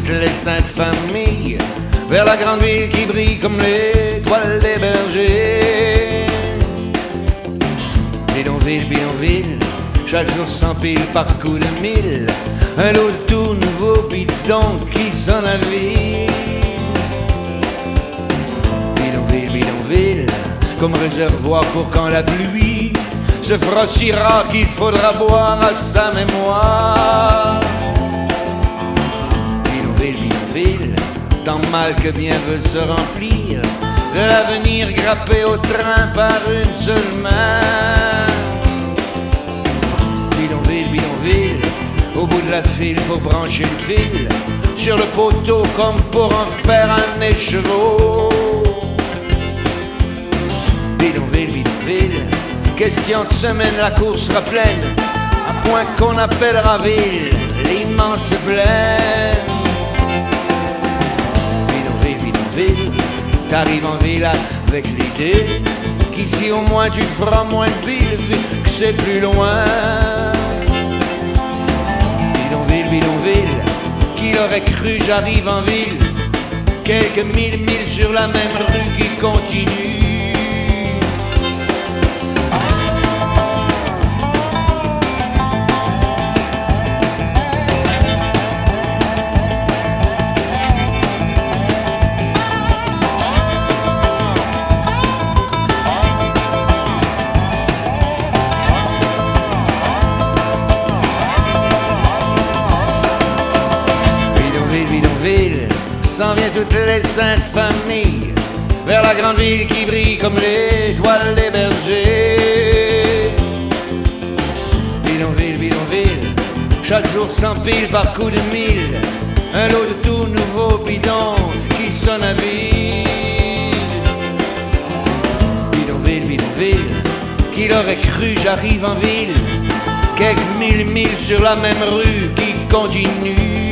toutes les saintes familles, vers la grande ville qui brille comme l'étoile des bergers. Bidonville, bidonville, chaque jour s'empile par coups de mille, un lot de tout nouveau bidon qui sonne à vide. Bidonville, bidonville, comme réservoir pour quand la pluie se frottira, qu'il faudra boire à sa mémoire. Bidonville, bidonville, tant mal que bien veut se remplir, de l'avenir grappé au train par une seule main. Bidonville, bidonville, au bout de la file pour brancher le fil sur le poteau comme pour en faire un écheveau. Bidonville, bidonville, question de semaine, la course sera pleine, à point qu'on appellera ville l'immense plaine. Bidonville, bidonville, t'arrives en ville avec l'idée qu'ici au moins tu te feras moins de ville vu que c'est plus loin. Bidonville, bidonville, qui l'aurait cru, j'arrive en ville, quelques milles sur la même rue qui continue. S'en vient toutes les saintes familles, vers la grande ville qui brille comme l'étoile des bergers. Bidonville, bidonville, chaque jour s'empile par coups de mille, un lot de tout nouveau bidon qui sonne à vide. Bidonville, bidonville, qui l'aurait cru, j'arrive en ville, quelques milles sur la même rue qui continue.